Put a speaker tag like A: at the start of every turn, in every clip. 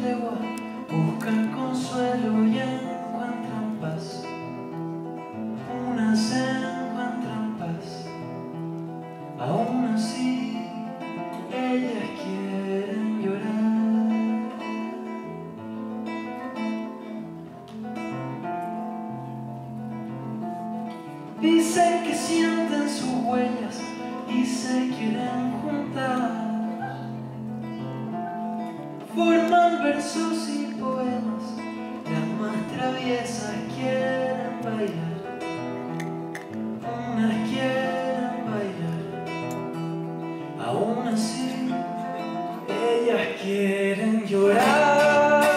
A: tregua, buscan consuelo y encuentran paz. Unas encuentran paz, aún así ellas quieren llorar. Dicen que sienten sus huellas y se quieren juntar. Forman versos y poemas, las más traviesas quieren bailar. Unas quieren bailar, aún así ellas quieren llorar.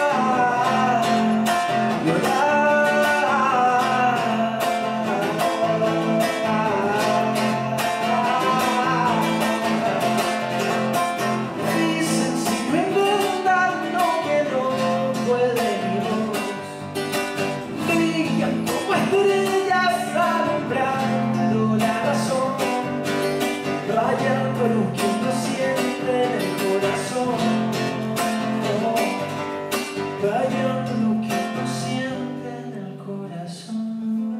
A: Rayando lo que uno siente en el corazón, rayando lo que uno siente en el corazón.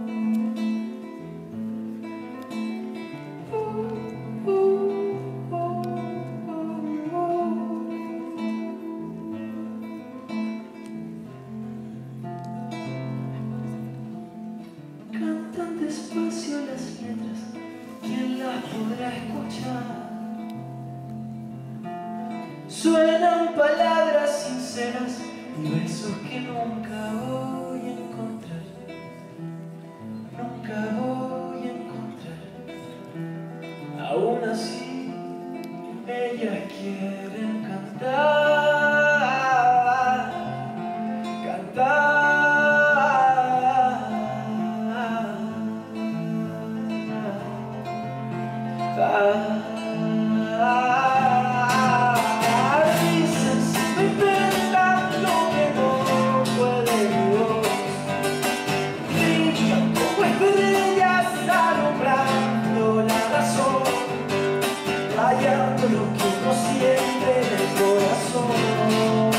A: Cantan despacio las letras, ¿quién las podrá escuchar? Suenan palabras sinceras y besos que nunca voy a encontrar. Nunca voy a encontrar. Aún así, ellas quieren cantar, cantar. Dicen siempre inventando que no puede Dios. Brillan como estrellas alumbrando la razón, rayando lo que uno siente en el corazón,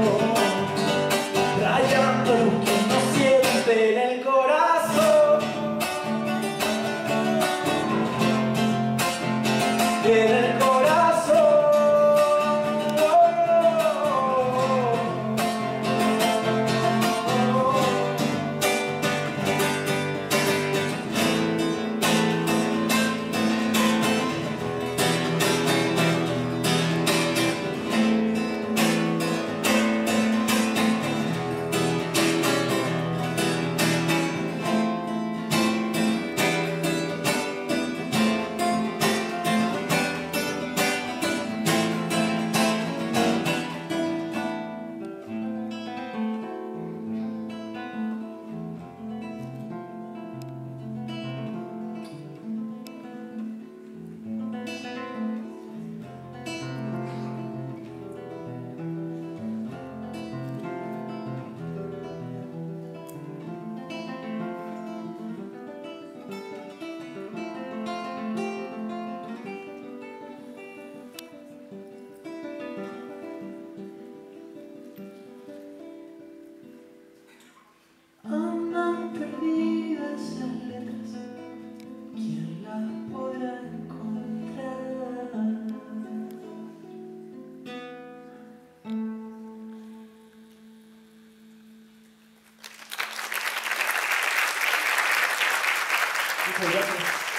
A: rayando lo que uno siente en el corazón. En el corazón. Andan perdidas las letras, ¿quién las podrá encontrar? Muchas gracias.